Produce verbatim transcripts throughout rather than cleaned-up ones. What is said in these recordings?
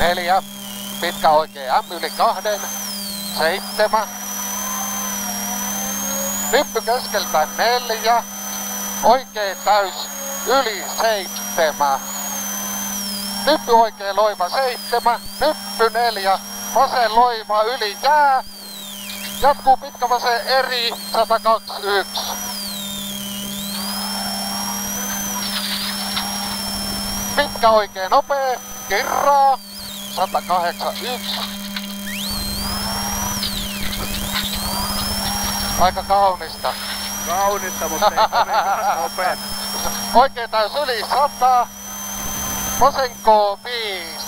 neljä, pitkä oikea M yli kahden, seitsemän, nyppy keskeltä neljä, oikea täys yli seitsemän, nyppy oikea loima seitsemän, nyppy neljä, vasen loima yli jää, jatkuu pitkä vasen eri sata kaksikymmentäyksi. Pitkä oikea nopea, kirraa, sata kahdeksankymmentäyksi. Aika kaunista. Kaunista, mutta ei kovinkaan nopea. Oikea täys yli sata, vasenko viisi.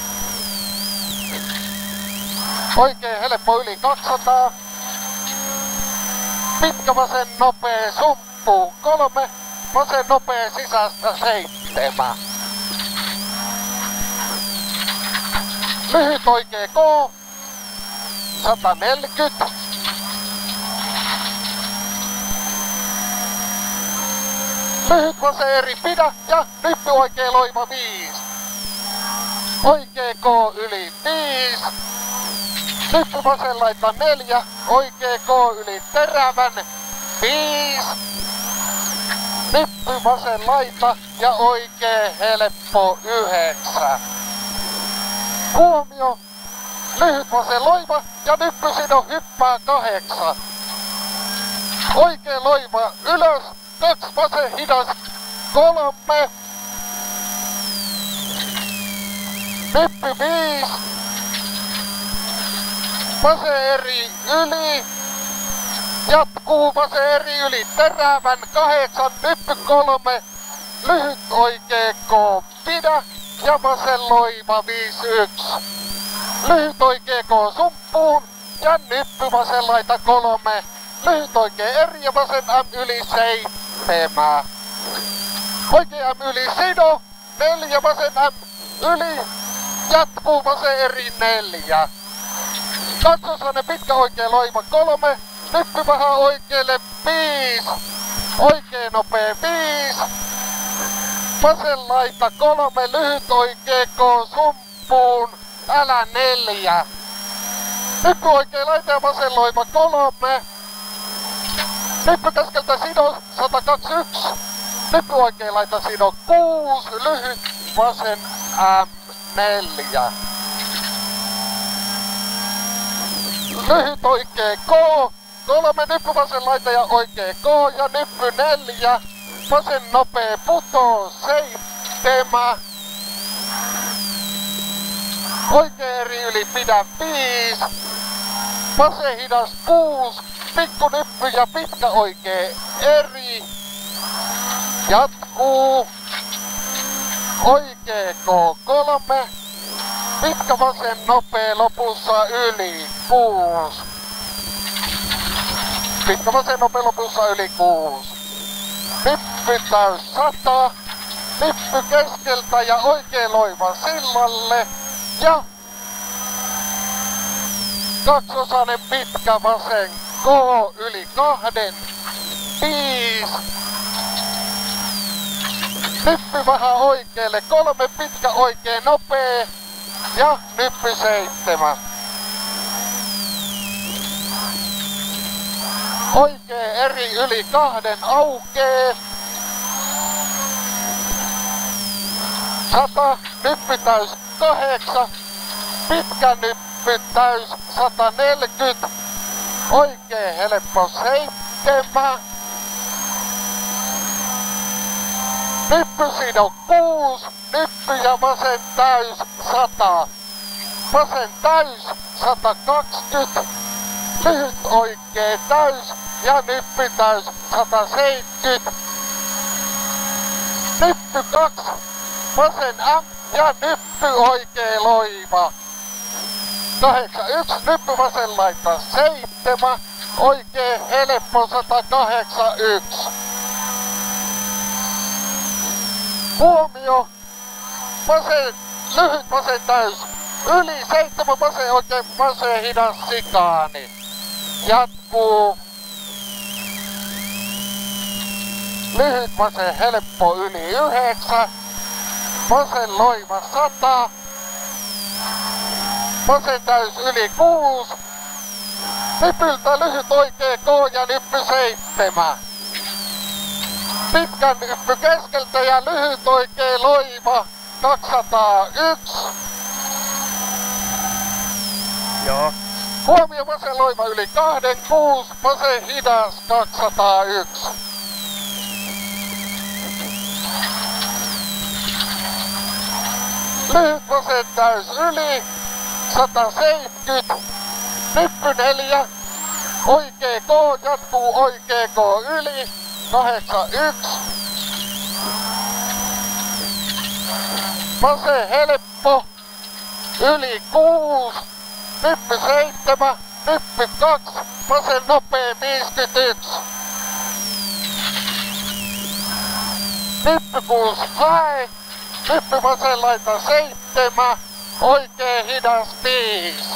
Oikea helppo yli kaksisataa. Pitkä vasen nopea sumppuun kolme, vasen nopea sisästä seitsemän. Lyhyt oikea K, sata neljäkymmentä. Lyhyt vasen eri pidä ja nyppy oikea loima viisi. Oikea K yli viisi. Nyppy vasen laita neljä, oikea K yli terävän viisi. Nyppy vasen laita ja oikea helppo yhdeksän. Huomio, lyhyt vasen loima ja nyppy sido hyppää kahdeksan. Oikea loima ylös, kaksi vasen hidas, kolme. Nyppy viisi. Vasen eri yli. Jatkuu vasen eri yli terävän kahdeksan, nyppy kolme. Lyhyt oikea K pidä ja vasen loima viisi yksi. Lyhyt oikea K sumppuun ja nyppy vasen laita kolme. Lyhyt oikea eri ja vasen M yli seitsemän. Oikea M yli sido, neljä vasen M yli. Jatkuu vasen eri neljä. Kaksosainen pitkä oikea loima kolme. Nyppy vähän oikealle viisi. Oikea nopea viisi. Vasen laita kolme, lyhyt oikea K sumppuun, älä neljä. Nyppy oikea laita ja vasen loima kolme. Nyppy keskeltä sido sata kaksikymmentäyksi. Nyppy oikea laita sido kuusi, lyhyt vasen M neljä. Lyhyt oikea K, kolme nyppy vasen laita ja oikea K ja nyppy neljä. Vasen nopea putoo seitsemän. Oikea eri yli pidä viisi. Vasen hidas kuusi. Pikku nyppy ja pitkä oikea eri. Jatkuu. Oikea K kolme. Pitkä vasen nopea lopussa yli kuusi. Pitkä vasen nopea lopussa yli kuusi. Nyppy täys sata, nyppy keskeltä ja oikea loima sillalle ja kaksosainen pitkä vasen K yli kahden, viisi. Nyppy vähän oikealle, kolme pitkä oikea nopea ja nyppy seitsemän. Oikea eri yli kahden aukee. Sata, nyppy täys kahdeksan. Pitkä nyppy täys sata neljäkymmentä. Oikea helppo seitsemän. Nyppy sido kuusi. Nyppy ja vasen täys sata. Vasen täys sata kaksikymmentä. Lyhyt oikea täys ja nyppy täys sata seitsemänkymmentä. Nyppy kaksi, vasen M ja nyppy oikea loima. kahdeksankymmentäyksi, nyppy vasen laita seitsemän, oikea helppo sata kahdeksankymmentäyksi. Huomio, vasen, lyhyt vasen täys, yli seitsemän vasen oikein vasen hidas sikaani. Jatkuu. Lyhyt vasen helppo yli yhdeksän. Vasen loima sata. vasen täys yli kuusi. Nypyltä lyhyt oikee K ja nyppy seitsemän. Pitkän nyppy keskeltä ja lyhyt oikee loiva kaksisataayksi. Joo. Huomio vasen loiva yli kahden kuusi, vasen hidas kaksisataayksi. Lyhyt vasen täys yli sata seitsemänkymmentä. Nyppy neljä. Oikee K jatkuu oikee K yli kahdeksankymmentäyksi. Vasen helppo yli kuusi. Nyppy seitsemän. Nyppy kaksi. Vasen nopea viisikymmentäyksi. Nyppy kuusi hae. Nyppy vasen laita seitsemän. Oikee hidas viisi.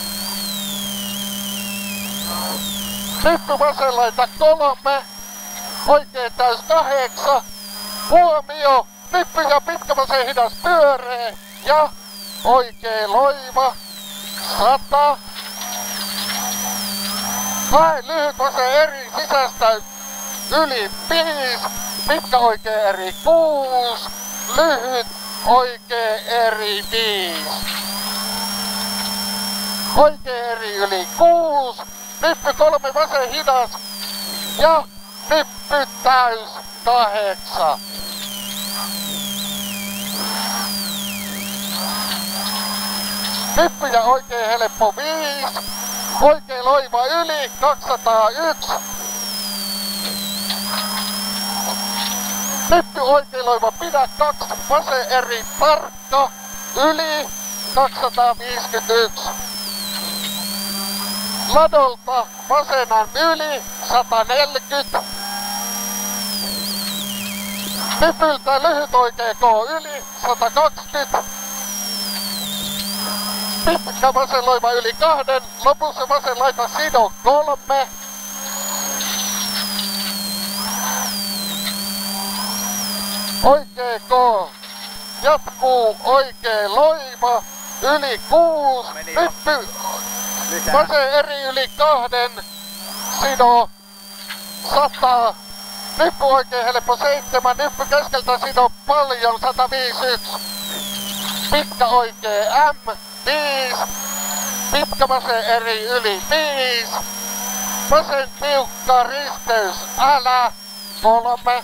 Nyppy vasen laita kolme. Oikee täys kahdeksan. Huomio. Nyppy ja pitkä vasen hidas pyöree. Ja oikee loiva sata. Hae lyhyt vasen eri sisästä yli viisi. Pitkä oikee eri kuusi. Lyhyt oikee eri viisi. Oikee eri yli kuusi. Nyppy kolme vasen hidas. Ja nyppy täys kahdeksan. Nyppy ja oikee helppo viisi. Oikee loiva yli kaksisataayksi. Nyppy oikee loiva pidä kaksi. Vasen eri tarkka yli kaksisataaviisikymmentäyksi. Ladolta vasenan yli sata neljäkymmentä. Nypyltä lyhyt oikee K yli sata kaksikymmentä. Pitkä vasen loiva yli kahden. Lopussa vasen laita sido kolme. Oikee K jatkuu oikee loiva yli kuusi. Nyppy vasen eri yli kahden. Sido sata. Nyppy oikee helppo seitsemän. Nyppy keskeltä sido paljon sata viisikymmentäyksi. Pitkä oikee M viisi. Pitkä vasen eri yli viisi. Vasen tiukka risteys älä kolme.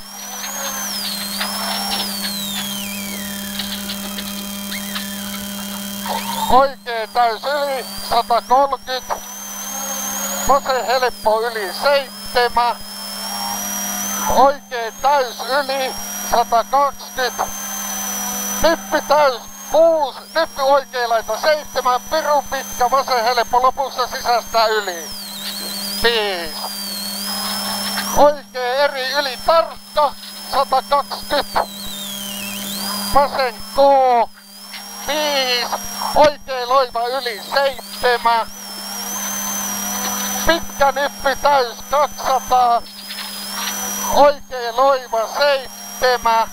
Oikee täys yli sata kolmekymmentä. Vasen helppo yli seitsemän. Oikee täys yli sata kaksikymmentä. Nyppy täys kuusi. Nyppy oikee laita seitsemän. Piru pitkä vasen helppo lopussa sisästä yli viisi. Oikee eri yli tarkka sata kaksikymmentä. Vasen K viisi. Oikee loiva yli seitsemän. Pitkä nyppy täys kaksisataa. Oikee loiva seitsemän.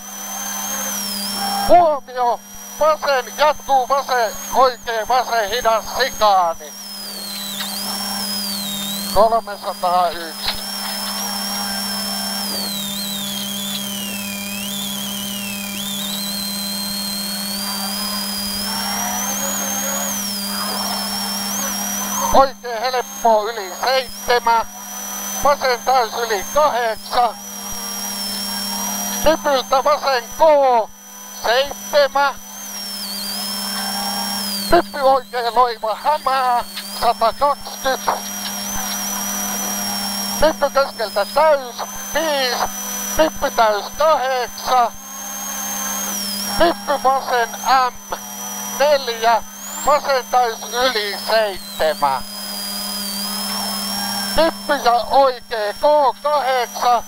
Huomio. Vasen jatkuu vasen oikee vasen hidas sikaani. kolmesataayksi. Oikee helppo yli seitsemän. Vasen täys yli kahdeksan. Nypyltä vasen K seitsemän. Nyppy oikee loiva hämää sata kaksikymmentä. Nyppy keskeltä täys viisi. Nyppy täys kahdeksan. Nyppy vasen M neljä. Vasen täys yli seitsemän. Nyppy ja oikee K kahdeksan.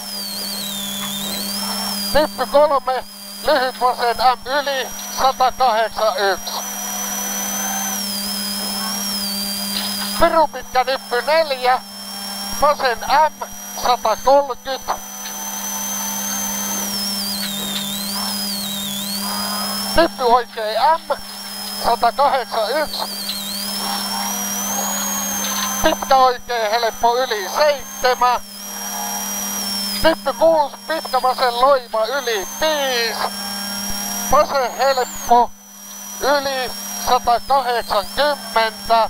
Nyppy kolme. Lyhyt vasen M yli sata kahdeksankymmentäyksi. Piru pitkä nyppy neljä. Vasen M sata kolmekymmentä. Nyppy oikee M sata kahdeksankymmentäyksi. Pitkä oikee helppo yli seitsemän. Nyppy kuusi, pitkä vasen loima yli viisi. Vasen helppo yli sata kahdeksankymmentä.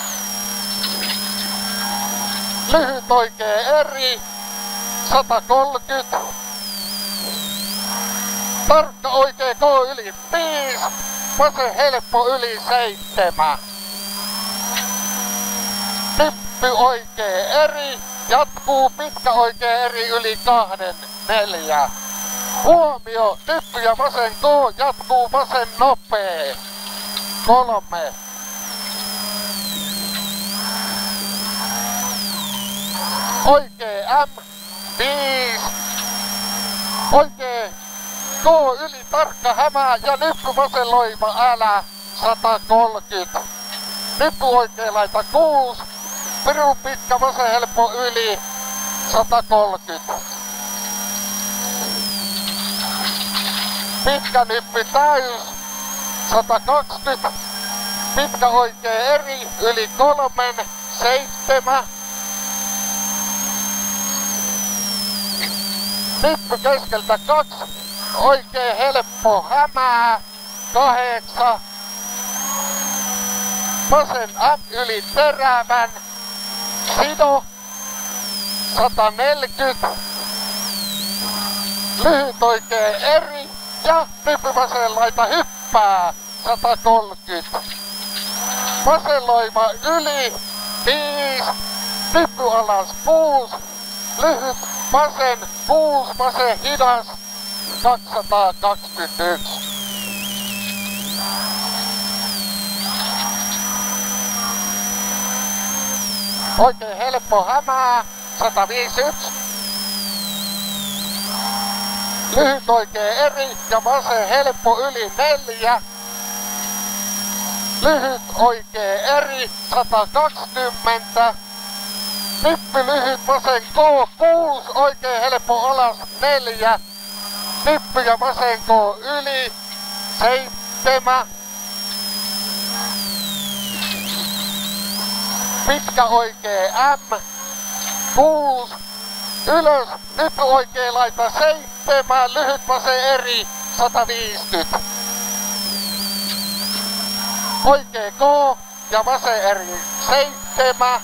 Lyhyt oikee eri sata kolmekymmentä. Tarkka oikee K yli viisi. Vasen helppo yli seitsemän. Nyppy oikee eri. Jatkuu pitkä oikee eri yli kahden neljä. Huomio, nyppy ja vasen K, jatkuu vasen nopee. Kolme. Oikee M, viisi. Oikee K yli tarkka hämää ja nyppy vasen loima älä, sata kolmekymmentä. Nyppy oikee laita kuusi. Pirun pitkä vasen helppo yli, sata kolmekymmentä. Pitkä nyppy täys, sata kaksikymmentä. Pitkä oikee eri, yli kolmen, seitsemän. Nyppy keskeltä kaksi, oikee helppo hämää, kahdeksan. Vasen M yli terävän, sido, sata neljäkymmentä. Lyhyt oikee eri ja nyppy vasen laita hyppää, sata kolmekymmentä. Vasen loima yli viisi. Nyppy alas kuusi. Lyhyt vasen kuusi, vasen hidas kaksisataakaksikymmentäyksi. Oikein helppo hämää, sata viisikymmentäyksi. Lyhyt oikee eri ja vasen helppo yli neljä. Lyhyt oikee eri, sata kaksikymmentä. Nyppy lyhyt vasen K kuusi, oikee helppo alas neljä. Nyppy ja vasen K yli seitsemän. Pitkä oikee M, kuusi, ylös, nyppy oikee laita seitsemän, lyhyt vasen eri, sata viisikymmentä. Oikee K ja vasen eri, seitsemän.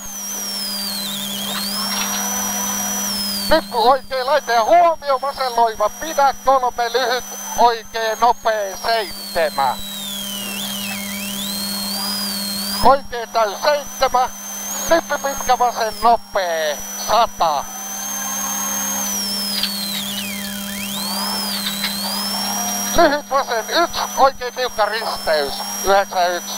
Nyppy oikee laita ja huomio, vasen loima, pidä kolme, lyhyt oikee nopee, seitsemän. Oikee täys seitsemän. Nyppy pitkä vasen nopee, sata. Lyhyt vasen yksi, oikein tiukka risteys, yhdeksänkymmentäyksi.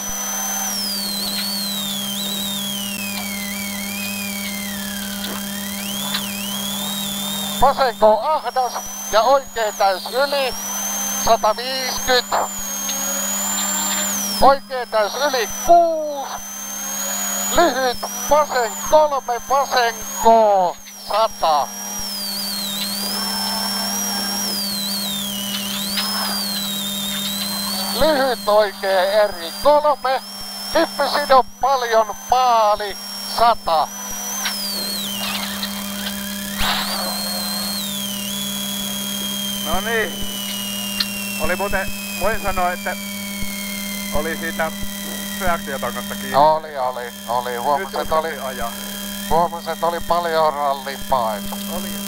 Vasen K ahdas ja oikein täys yli, sata viisikymmentä. Oikein täys yli kuusi. Lyhyt vasen kolme, vasen K, sata. Lyhyt oikee eri kolme. Hyppy sido paljon maali, sata. No niin. Oli muuten, voin sanoa, että oli siitä reaktiotangosta kiinni. Oli, oli, oli. Huomasin, että oli, ajaa. huomasin, että oli paljon rallin paino. Oli.